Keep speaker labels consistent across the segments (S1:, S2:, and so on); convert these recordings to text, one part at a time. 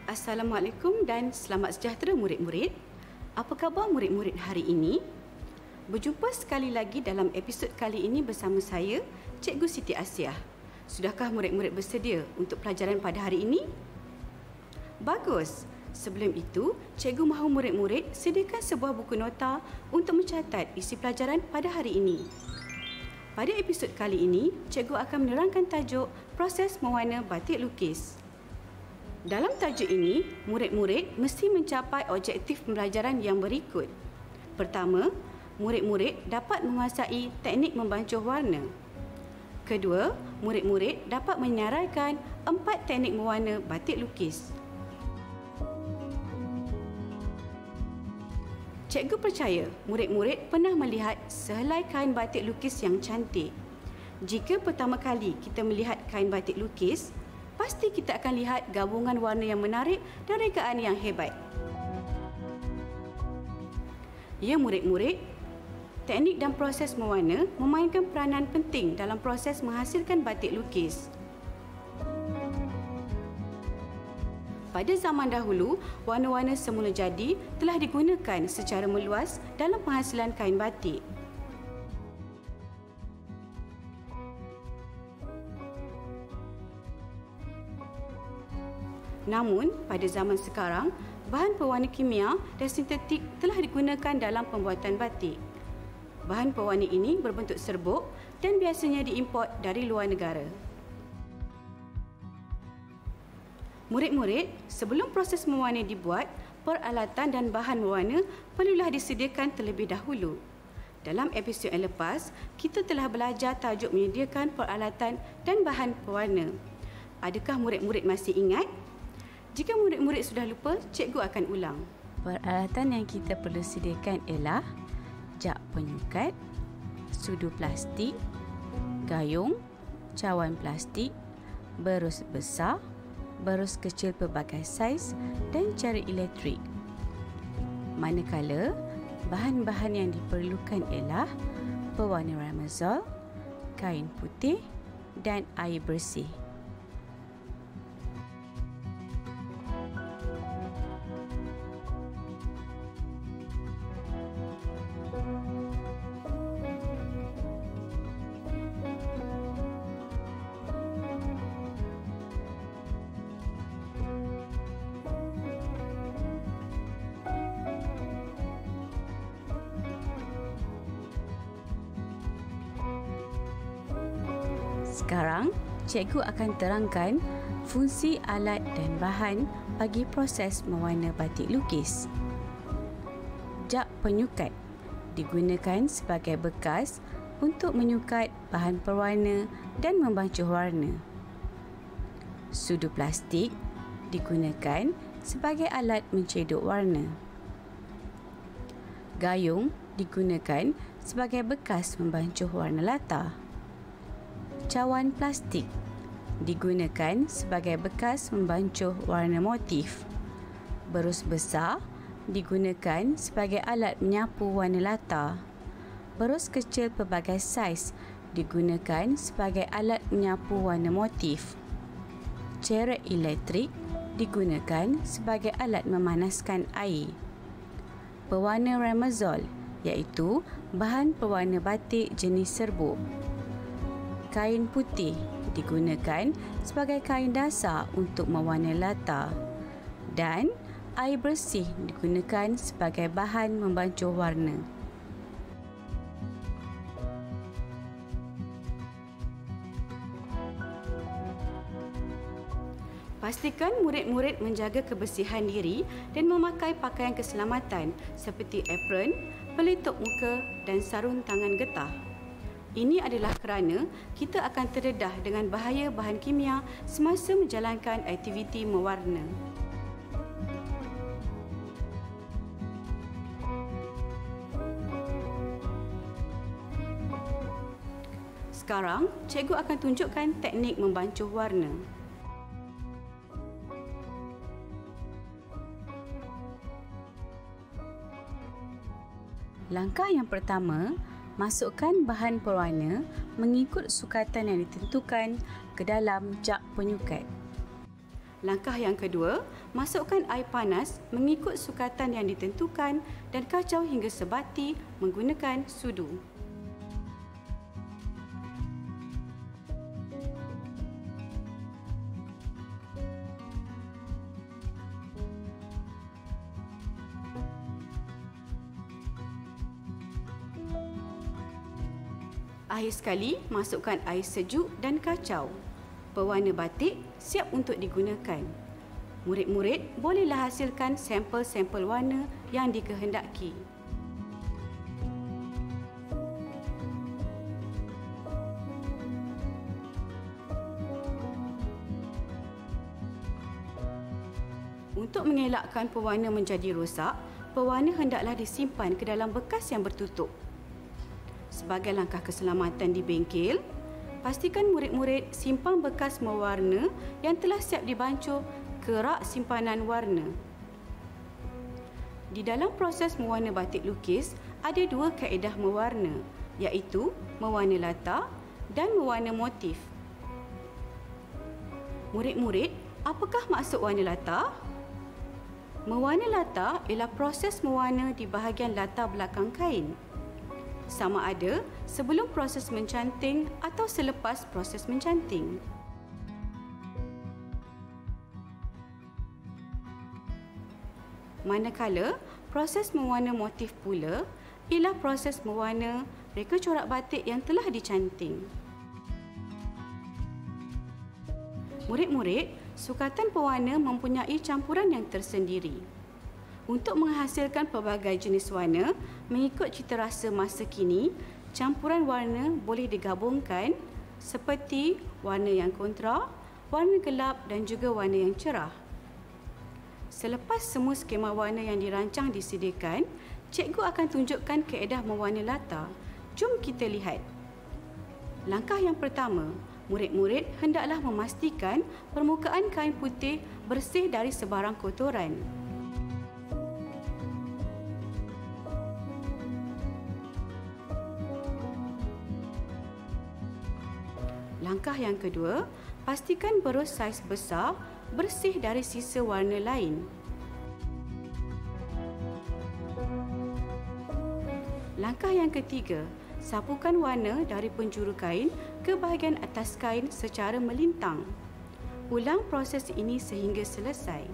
S1: Assalamualaikum dan selamat sejahtera murid-murid. Apa khabar murid-murid hari ini? Berjumpa sekali lagi dalam episod kali ini bersama saya, Cikgu Siti Asiah. Sudahkah murid-murid bersedia untuk pelajaran pada hari ini? Bagus. Sebelum itu, cikgu mahu murid-murid sediakan sebuah buku nota untuk mencatat isi pelajaran pada hari ini. Pada episod kali ini, cikgu akan menerangkan tajuk proses mewarna batik lukis. Dalam tajuk ini, murid-murid mesti mencapai objektif pembelajaran yang berikut. Pertama, murid-murid dapat menguasai teknik membancuh warna. Kedua, murid-murid dapat menyaraikan 4 teknik mewarna batik lukis. Cikgu percaya murid-murid pernah melihat sehelai kain batik lukis yang cantik. Jika pertama kali kita melihat kain batik lukis, pasti kita akan lihat gabungan warna yang menarik dan rekaan yang hebat. Ya murid-murid, teknik dan proses mewarna memainkan peranan penting dalam proses menghasilkan batik lukis. Pada zaman dahulu, warna-warna semula jadi telah digunakan secara meluas dalam penghasilan kain batik. Namun, pada zaman sekarang, bahan pewarna kimia dan sintetik telah digunakan dalam pembuatan batik. Bahan pewarna ini berbentuk serbuk dan biasanya diimport dari luar negara. Murid-murid, sebelum proses mewarna dibuat, peralatan dan bahan mewarna perlulah disediakan terlebih dahulu. Dalam episod yang lepas, kita telah belajar tajuk menyediakan peralatan dan bahan pewarna. Adakah murid-murid masih ingat? Jika murid-murid sudah lupa, cikgu akan ulang.
S2: Peralatan yang kita perlu sediakan ialah jak penyukat, sudu plastik, gayung, cawan plastik, berus besar, berus kecil pelbagai saiz dan cara elektrik. Manakala, bahan-bahan yang diperlukan ialah pewarna ramazol, kain putih dan air bersih. Sekarang, cikgu akan terangkan fungsi alat dan bahan bagi proses mewarna batik lukis. Jak penyukat digunakan sebagai bekas untuk menyukat bahan pewarna dan membancuh warna. Sudu plastik digunakan sebagai alat mencedok warna. Gayung digunakan sebagai bekas membancuh warna latar. Cawan plastik digunakan sebagai bekas membancuh warna motif. Berus besar digunakan sebagai alat menyapu warna latar. Berus kecil pelbagai saiz digunakan sebagai alat menyapu warna motif. Ceret elektrik digunakan sebagai alat memanaskan air. Pewarna ramazol iaitu bahan pewarna batik jenis serbuk. Kain putih digunakan sebagai kain dasar untuk mewarna latar dan air bersih digunakan sebagai bahan membancuh warna.
S1: Pastikan murid-murid menjaga kebersihan diri dan memakai pakaian keselamatan seperti apron, pelitup muka dan sarung tangan getah. Ini adalah kerana kita akan terdedah dengan bahaya bahan kimia semasa menjalankan aktiviti mewarna. Sekarang, cikgu akan tunjukkan teknik membancuh warna.
S2: Langkah yang pertama, masukkan bahan pewarna mengikut sukatan yang ditentukan ke dalam jak penyukat.
S1: Langkah yang kedua, masukkan air panas mengikut sukatan yang ditentukan dan kacau hingga sebati menggunakan sudu. Akhir sekali, masukkan air sejuk dan kacau. Pewarna batik siap untuk digunakan. Murid-murid bolehlah hasilkan sampel-sampel warna yang dikehendaki. Untuk mengelakkan pewarna menjadi rosak, pewarna hendaklah disimpan ke dalam bekas yang bertutup. Sebagai langkah keselamatan di bengkel, pastikan murid-murid simpan bekas mewarna yang telah siap dibancuh ke rak simpanan warna. Di dalam proses mewarna batik lukis, ada dua kaedah mewarna, iaitu mewarna latar dan mewarna motif. Murid-murid, apakah maksud warna latar? Mewarna latar ialah proses mewarna di bahagian latar belakang kain. Sama ada sebelum proses mencanting atau selepas proses mencanting. Manakala proses mewarna motif pula ialah proses mewarna reka corak batik yang telah dicanting. Murid-murid, sukatan pewarna mempunyai campuran yang tersendiri. Untuk menghasilkan pelbagai jenis warna, mengikut citarasa masa kini, campuran warna boleh digabungkan seperti warna yang kontra, warna gelap dan juga warna yang cerah. Selepas semua skema warna yang dirancang disediakan, cikgu akan tunjukkan kaedah mewarna latar. Jom kita lihat. Langkah yang pertama, murid-murid hendaklah memastikan permukaan kain putih bersih dari sebarang kotoran. Langkah yang kedua, pastikan berus saiz besar bersih dari sisa warna lain. Langkah yang ketiga, sapukan warna dari penjuru kain ke bahagian atas kain secara melintang. Ulang proses ini sehingga selesai.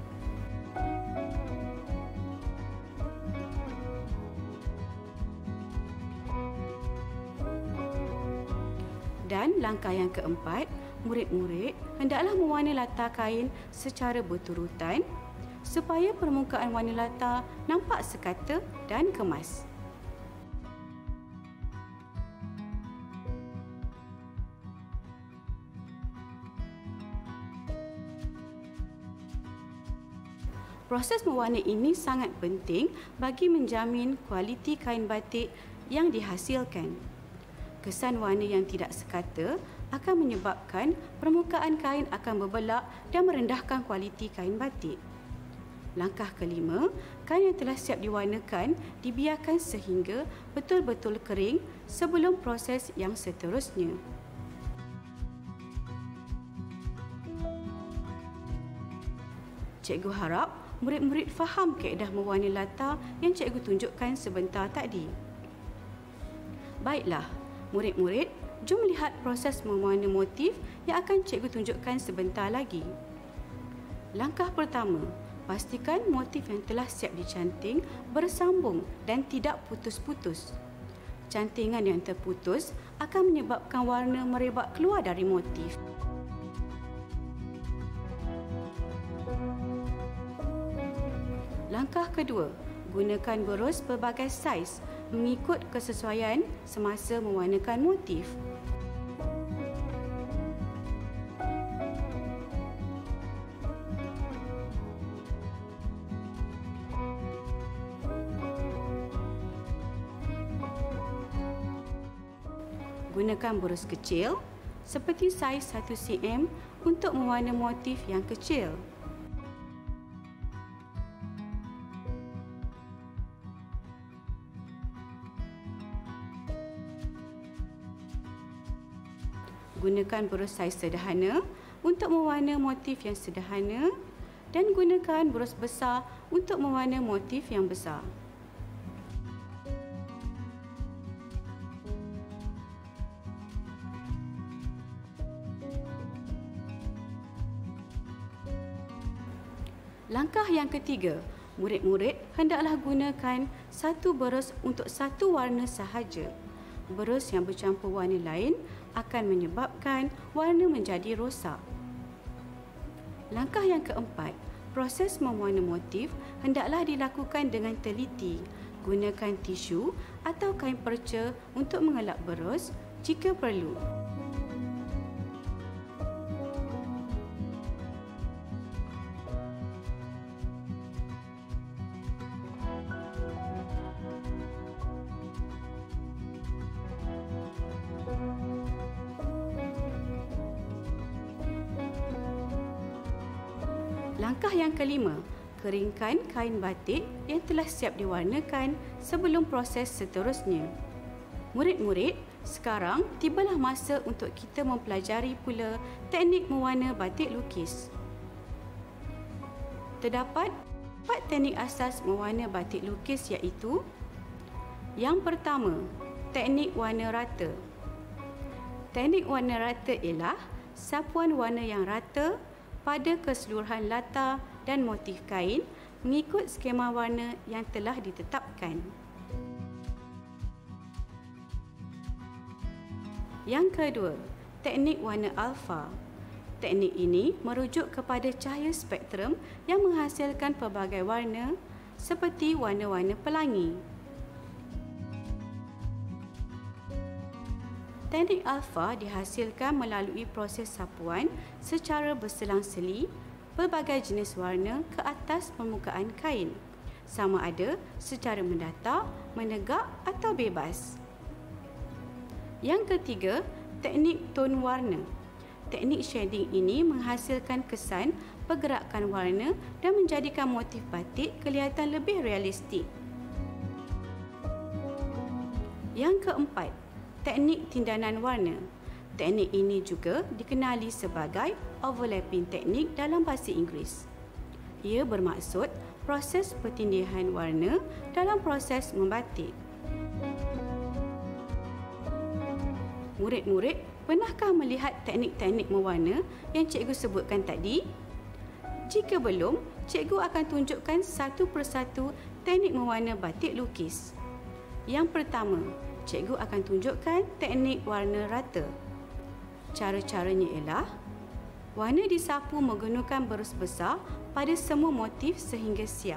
S1: Dan langkah yang keempat, murid-murid hendaklah mewarna latar kain secara berturutan supaya permukaan warna latar nampak sekata dan kemas. Proses mewarna ini sangat penting bagi menjamin kualiti kain batik yang dihasilkan. Kesan warna yang tidak sekata akan menyebabkan permukaan kain akan berbelak dan merendahkan kualiti kain batik. Langkah kelima, kain yang telah siap diwarnakan dibiarkan sehingga betul-betul kering sebelum proses yang seterusnya. Cikgu harap murid-murid faham kaedah mewarna latar yang cikgu tunjukkan sebentar tadi. Baiklah, murid-murid, jom lihat proses mewarna motif yang akan cikgu tunjukkan sebentar lagi. Langkah pertama, pastikan motif yang telah siap dicanting bersambung dan tidak putus-putus. Cantingan yang terputus akan menyebabkan warna merebak keluar dari motif. Langkah kedua, gunakan berus pelbagai saiz mengikut kesesuaian semasa mewarnakan motif. Gunakan berus kecil seperti saiz 1 cm untuk mewarna motif yang kecil. Gunakan berus saiz sederhana untuk mewarna motif yang sederhana dan gunakan bros besar untuk mewarna motif yang besar. Langkah yang ketiga, murid-murid hendaklah gunakan satu berus untuk satu warna sahaja. Berus yang bercampur warna lain akan menyebabkan warna menjadi rosak. Langkah yang keempat, proses mewarna motif hendaklah dilakukan dengan teliti. Gunakan tisu atau kain perca untuk mengelap berus jika perlu. Langkah yang kelima, keringkan kain batik yang telah siap diwarnakan sebelum proses seterusnya. Murid-murid, sekarang tibalah masa untuk kita mempelajari pula teknik mewarna batik lukis. Terdapat 4 teknik asas mewarna batik lukis iaitu: yang pertama, teknik warna rata. Teknik warna rata ialah sapuan warna yang rata pada keseluruhan latar dan motif kain mengikut skema warna yang telah ditetapkan. Yang kedua, teknik warna alfa. Teknik ini merujuk kepada cahaya spektrum yang menghasilkan pelbagai warna seperti warna-warna pelangi. Teknik alfa dihasilkan melalui proses sapuan secara berselang-seli pelbagai jenis warna ke atas permukaan kain, sama ada secara mendatar, menegak atau bebas. Yang ketiga, teknik ton warna. Teknik shading ini menghasilkan kesan pergerakan warna dan menjadikan motif batik kelihatan lebih realistik. Yang keempat, teknik tindanan warna. Teknik ini juga dikenali sebagai overlapping teknik dalam bahasa Inggeris. Ia bermaksud proses pertindihan warna dalam proses membatik. Murid-murid, pernahkah melihat teknik-teknik mewarna yang cikgu sebutkan tadi? Jika belum, cikgu akan tunjukkan satu persatu teknik mewarna batik lukis. Yang pertama, cikgu akan tunjukkan teknik warna rata. Cara-caranya ialah warna disapu menggunakan berus besar pada semua motif sehingga siap.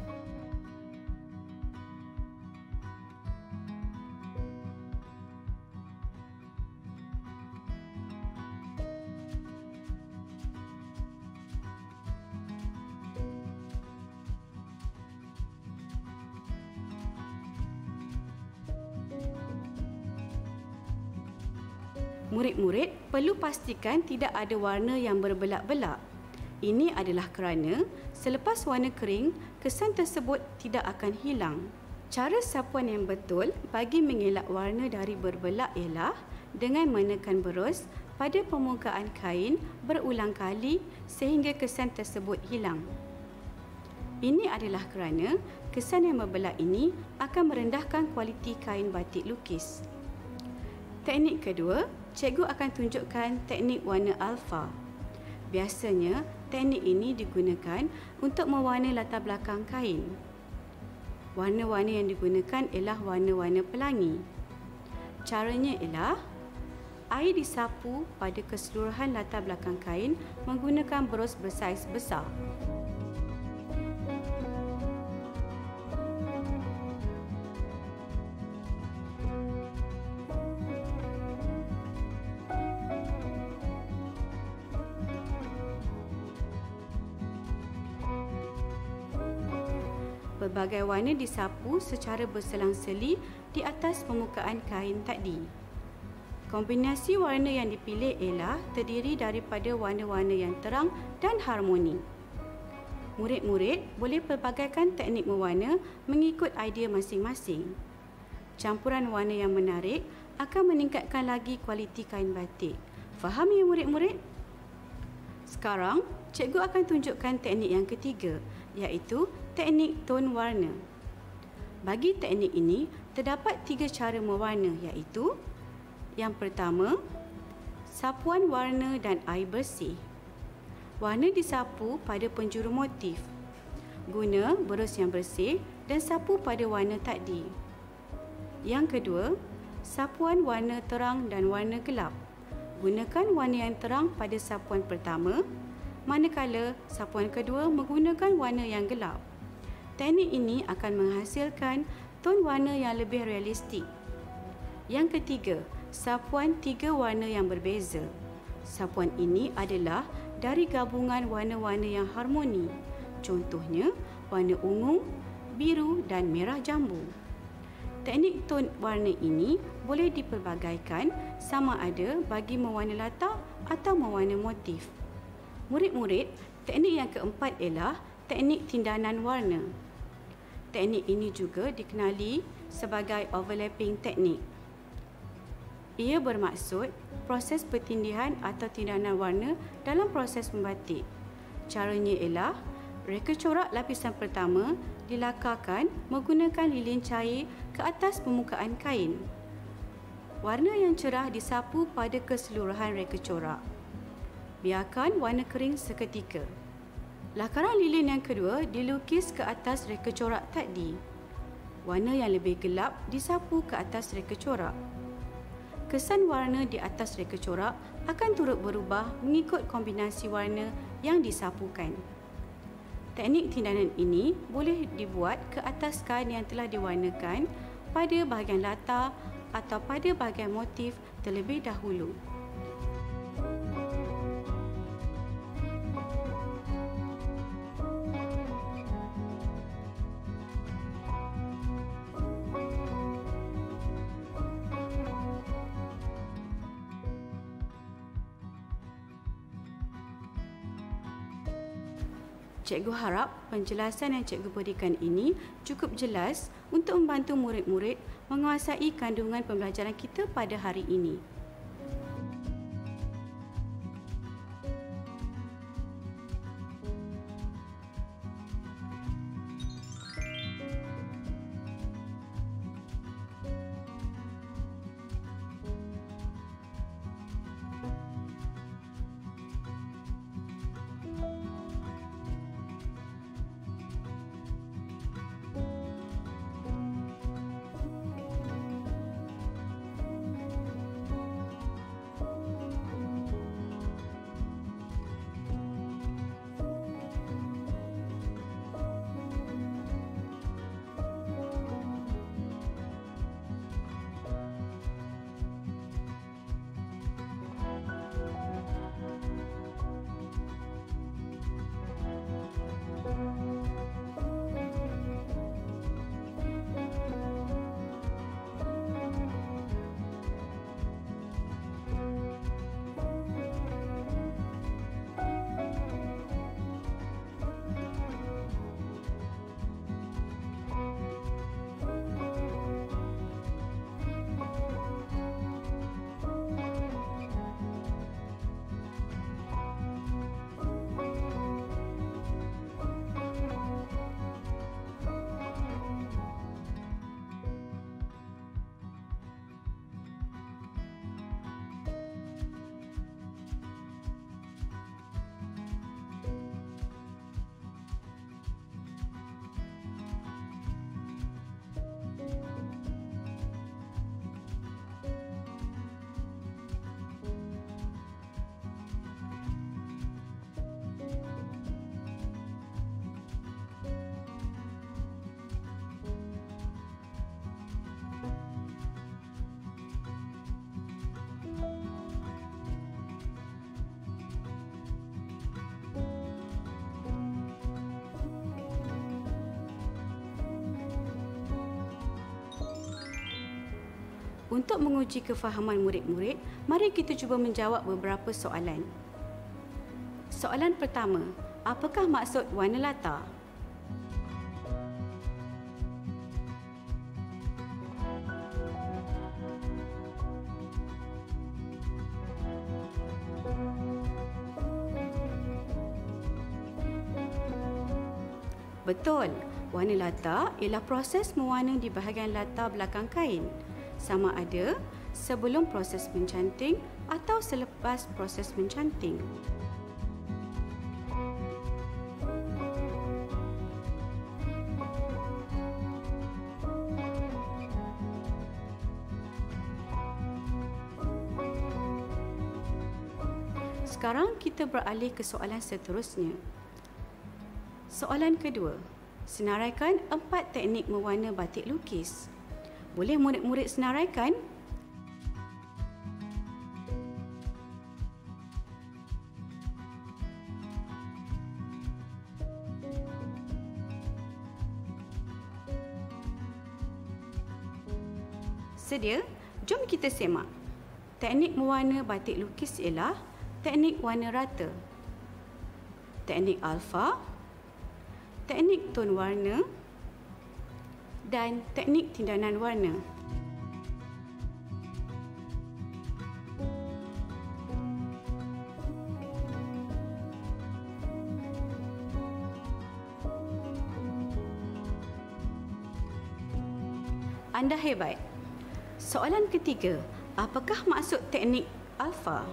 S1: Murid-murid perlu pastikan tidak ada warna yang berbelak-belak. Ini adalah kerana selepas warna kering, kesan tersebut tidak akan hilang. Cara sapuan yang betul bagi mengelak warna dari berbelak ialah dengan menekan berus pada permukaan kain berulang kali sehingga kesan tersebut hilang. Ini adalah kerana kesan yang berbelak ini akan merendahkan kualiti kain batik lukis. Teknik kedua, cikgu akan tunjukkan teknik warna alfa. Biasanya, teknik ini digunakan untuk mewarna latar belakang kain. Warna-warna yang digunakan ialah warna-warna pelangi. Caranya ialah air disapu pada keseluruhan latar belakang kain menggunakan berus bersaiz besar. Pelbagai warna disapu secara berselang-seli di atas permukaan kain tadi. Kombinasi warna yang dipilih ialah terdiri daripada warna-warna yang terang dan harmoni. Murid-murid boleh pelbagaikan teknik mewarna mengikut idea masing-masing. Campuran warna yang menarik akan meningkatkan lagi kualiti kain batik. Faham ya murid-murid? Sekarang, cikgu akan tunjukkan teknik yang ketiga, iaitu teknik ton warna. Bagi teknik ini, terdapat 3 cara mewarna, iaitu yang pertama, sapuan warna dan air bersih. Warna disapu pada penjuru motif. Guna berus yang bersih dan sapu pada warna takdi. Yang kedua, sapuan warna terang dan warna gelap. Gunakan warna yang terang pada sapuan pertama, manakala sapuan kedua menggunakan warna yang gelap. Teknik ini akan menghasilkan ton warna yang lebih realistik. Yang ketiga, sapuan 3 warna yang berbeza. Sapuan ini adalah dari gabungan warna-warna yang harmoni. Contohnya, warna ungu, biru dan merah jambu. Teknik ton warna ini boleh dipelbagaikan sama ada bagi mewarna latar atau mewarna motif. Murid-murid, teknik yang keempat ialah teknik tindanan warna. Teknik ini juga dikenali sebagai overlapping teknik. Ia bermaksud proses pertindihan atau tindanan warna dalam proses membatik. Caranya ialah reka corak lapisan pertama dilakarkan menggunakan lilin cair ke atas permukaan kain. Warna yang cerah disapu pada keseluruhan reka corak. Biarkan warna kering seketika. Lakaran lilin yang kedua dilukis ke atas reka corak takdi. Warna yang lebih gelap disapu ke atas reka corak. Kesan warna di atas reka corak akan turut berubah mengikut kombinasi warna yang disapukan. Teknik tindanan ini boleh dibuat ke atas kain yang telah diwarnakan pada bahagian latar atau pada bahagian motif terlebih dahulu. Cikgu harap penjelasan yang cikgu berikan ini cukup jelas untuk membantu murid-murid menguasai kandungan pembelajaran kita pada hari ini. Untuk menguji kefahaman murid-murid, mari kita cuba menjawab beberapa soalan. Soalan pertama, apakah maksud warna latar? Betul, warna latar ialah proses mewarna di bahagian latar belakang kain. Sama ada sebelum proses mencanting atau selepas proses mencanting. Sekarang kita beralih ke soalan seterusnya. Soalan kedua, senaraikan 4 teknik mewarna batik lukis. Boleh murid-murid senaraikan? Sedia? Jom kita semak. Teknik mewarna batik lukis ialah teknik warna rata, teknik alfa, teknik ton warna dan teknik tindanan warna. Anda hebat. Soalan ketiga, apakah maksud teknik alfa?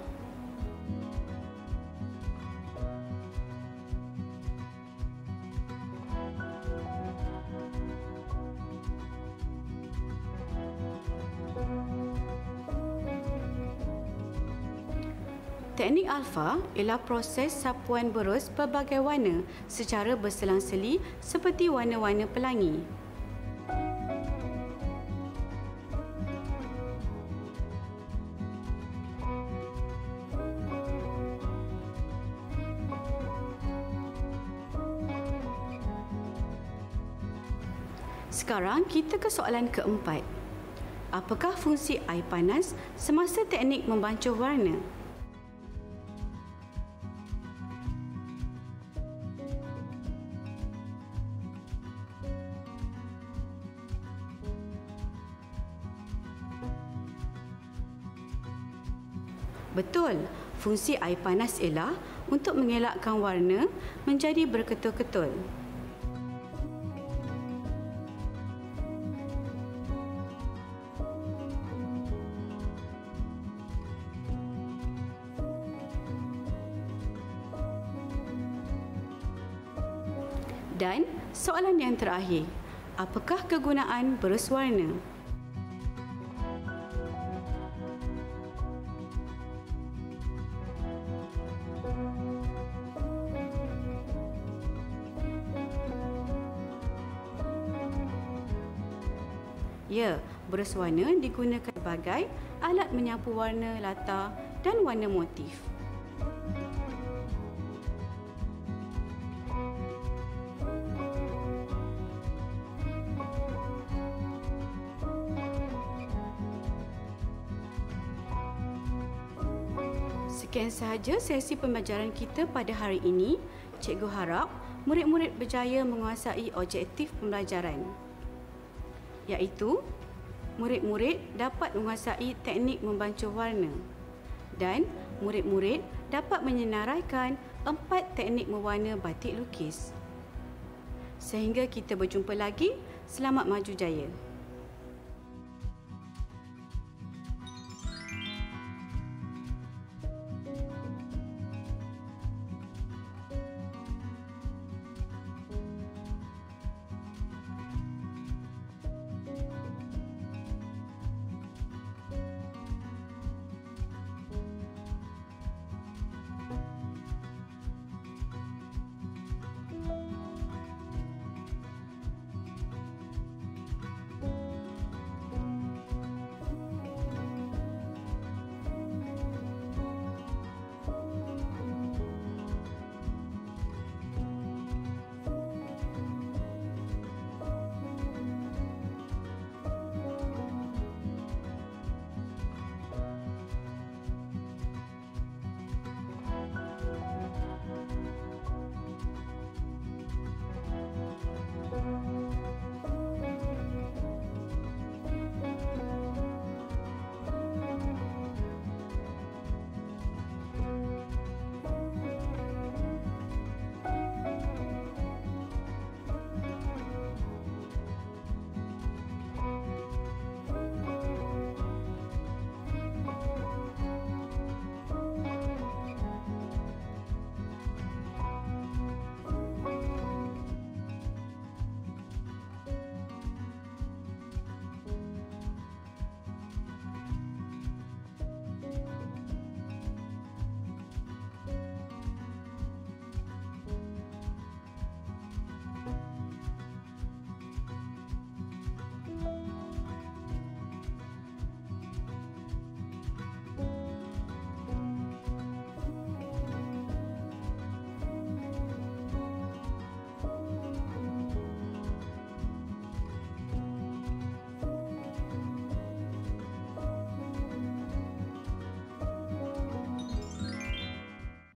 S1: Teknik alfa ialah proses sapuan berus pelbagai warna secara berselang-seli seperti warna-warna pelangi. Sekarang kita ke soalan keempat. Apakah fungsi air panas semasa teknik membancuh warna? Betul, fungsi air panas ialah untuk mengelakkan warna menjadi berketul-ketul. Dan soalan yang terakhir, apakah kegunaan berus warna? Ya, berus warna digunakan sebagai alat menyapu warna latar dan warna motif. Sekian sahaja sesi pembelajaran kita pada hari ini. Cikgu harap murid-murid berjaya menguasai objektif pembelajaran, iaitu murid-murid dapat menguasai teknik membancuh warna dan murid-murid dapat menyenaraikan 4 teknik mewarna batik lukis. Sehingga kita berjumpa lagi, selamat maju jaya.